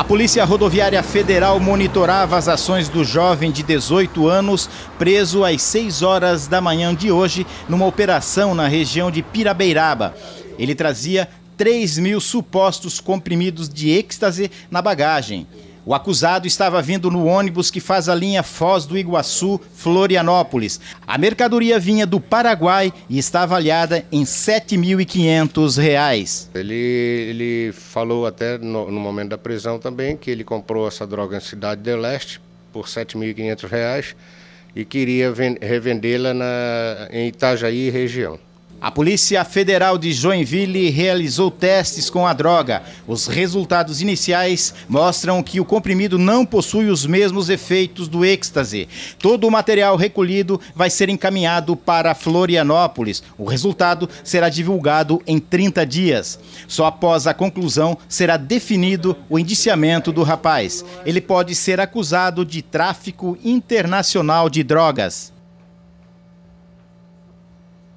A Polícia Rodoviária Federal monitorava as ações do jovem de 18 anos, preso às 6 horas da manhã de hoje, numa operação na região de Pirabeiraba. Ele trazia 3.000 supostos comprimidos de êxtase na bagagem. O acusado estava vindo no ônibus que faz a linha Foz do Iguaçu, Florianópolis. A mercadoria vinha do Paraguai e está avaliada em R$ 7.500. Ele falou até no momento da prisão também que ele comprou essa droga na Cidade do Leste por R$ 7.500 e queria revendê-la em Itajaí região. A Polícia Federal de Joinville realizou testes com a droga. Os resultados iniciais mostram que o comprimido não possui os mesmos efeitos do êxtase. Todo o material recolhido vai ser encaminhado para Florianópolis. O resultado será divulgado em 30 dias. Só após a conclusão será definido o indiciamento do rapaz. Ele pode ser acusado de tráfico internacional de drogas.